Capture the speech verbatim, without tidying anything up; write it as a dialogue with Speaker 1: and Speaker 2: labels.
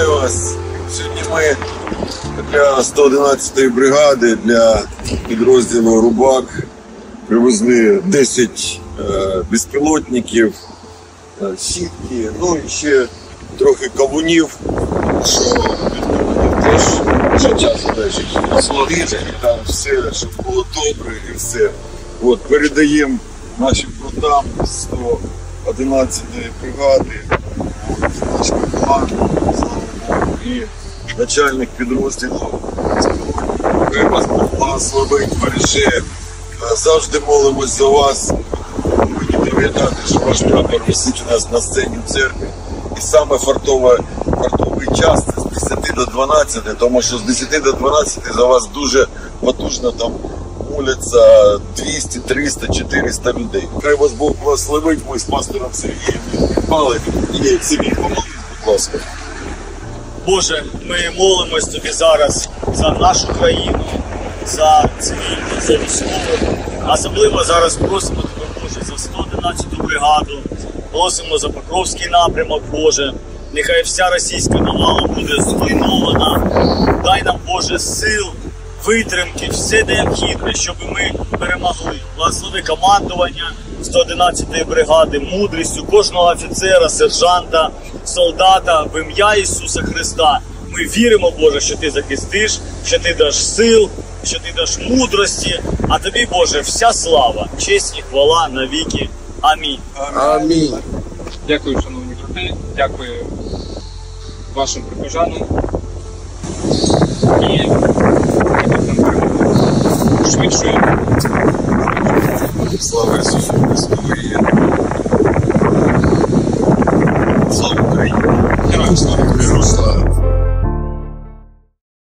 Speaker 1: Вітаю вас! Сьогодні ми для сто одинадцятої бригади, для підрозділу «Рубак» привезли десять е, безпілотників, е, сітки, ну і ще трохи кавунів, що від кавунів теж життя залежить. Славіти, там все, щоб було добре і все. От, передаємо нашим братам сто одинадцятої бригади, наш план, і начальник підрозділу. Хай вас Бог благословить, береже. Завжди молимось за вас. Мені довідати, що ваш прапор висить у нас на сцені в церкві. І саме фартове, фартовий час це з десяти до дванадцяти, тому що з десяти до дванадцяти за вас дуже потужно там моляться двісті, триста, чотириста людей. Хай вас Бог благословить, ми з пастором Сергієм підпали. І Сергій, помолись, будь ласка.
Speaker 2: Боже, ми молимось Тобі зараз за нашу країну, за цивільних, за військових. Особливо зараз просимо Тебе, Боже, за сто одинадцяту бригаду, просимо за Покровський напрямок, Боже. Нехай вся російська навала буде зруйнована. Дай нам, Боже, сил, витримки, все необхідне, щоб ми перемогли. Благослови командування сто одинадцятої бригади, мудрістю кожного офіцера, сержанта, солдата в ім'я Ісуса Христа. Ми віримо, Боже, що Ти захистиш, що Ти даш сил, що Ти даш мудрості, а Тобі, Боже, вся слава, честь і хвала навіки. Амінь.
Speaker 1: Амінь.
Speaker 3: Дякую, шановні брати, дякую вашим прихожанам. І швидше.
Speaker 1: Слава Ісусу Христу!